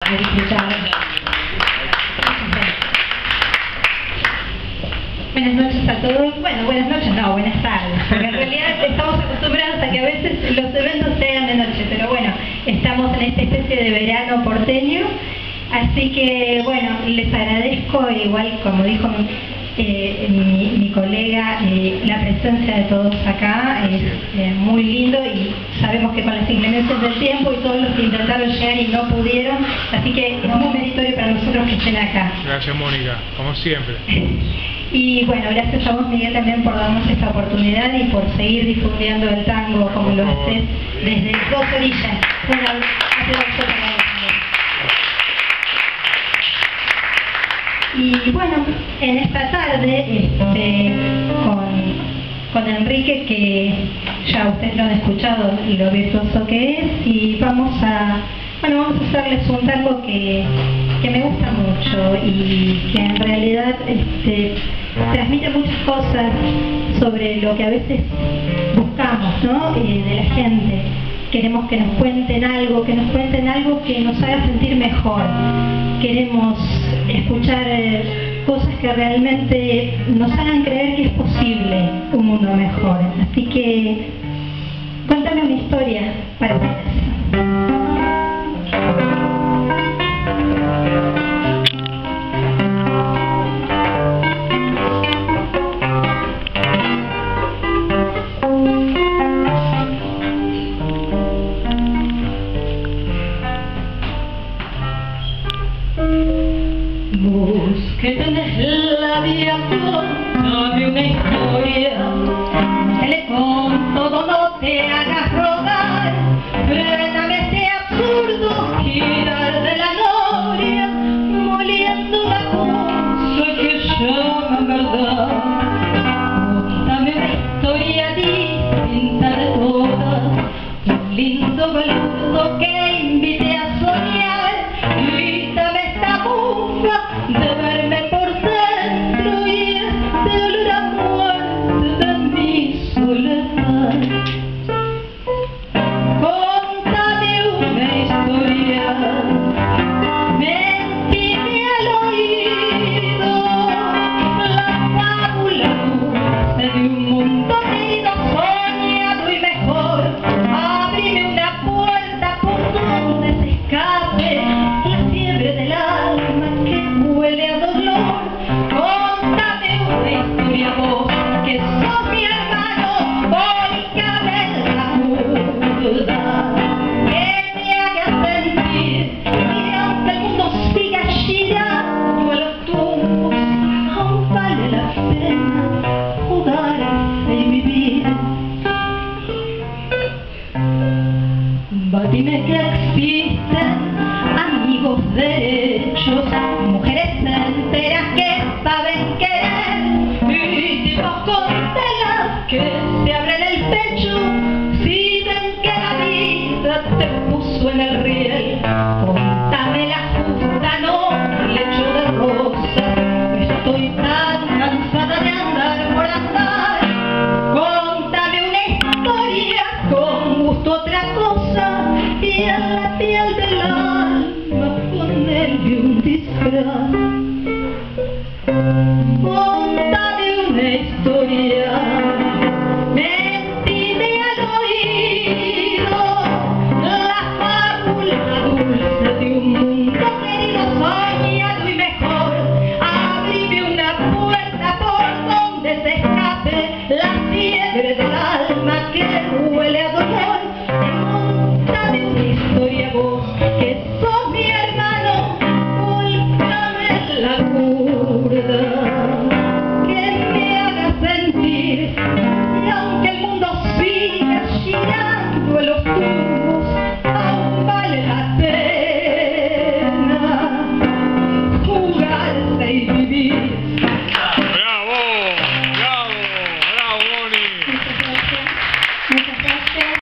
a disfrutar. Buenas noches a todos. Bueno, buenas noches, no, buenas tardes. Porque en realidad estamos acostumbrados a que a veces los eventos sean de noche, pero bueno, estamos en esta especie de verano porteño. Así que, bueno, les agradezco, igual como dijo mi colega, la presencia de todos acá es muy lindo y sabemos que con las inclemencias del tiempo y todos los que intentaron llegar y no pudieron, así que es muy meritorio para nosotros que estén acá. Gracias, Mónica, como siempre. Y bueno, gracias a vos, Miguel, también por darnos esta oportunidad y por seguir difundiendo el tango como lo haces desde dos orillas. Un aplauso para vos. Y bueno, en esta tarde con Enrique, que ya ustedes lo han escuchado y lo virtuoso que es, y vamos a hacerles un tango que me gusta mucho y que en realidad transmite muchas cosas sobre lo que a veces buscamos, ¿no? De la gente. Queremos que nos cuenten algo que nos haga sentir mejor. Queremos escuchar cosas que realmente nos hagan creer que es posible un mundo mejor. Así que, cuéntame una historia para ustedes. Que tenés la vida, contame una historia, no te le conto, no te hagas rogar, fréname este absurdo girar de la gloria, moliendo la cosa que llaman verdad. Contame una historia distinta de todas, un lindo boludo que invite a soñar, grítame esta bufa de verme por dentro y este olor a muerte de mi soledad. Contame una historia, mentime al oído, la fábula dulce de un mundo querido, soñado y mejor. Abrime una puerta por donde se escape la fiebre del alma que huele a dolor. Contame una historia vos, que sos mi hermano, volcame la muda, que me haga sentir que aunque el mundo siga girando a los tumbos, aún vale la pena jugar y vivir. Dime que existen amigos derechos, mujeres enteras que saben querer, y tipos con telas que se abren el pecho si ven que la vida te puso en el riel. Contame la justa, no lecho de rosa, estoy tan cansada de andar por andar. Contame una historia con gusto a otra cosa y a la piel del alma ponerle un disfraz.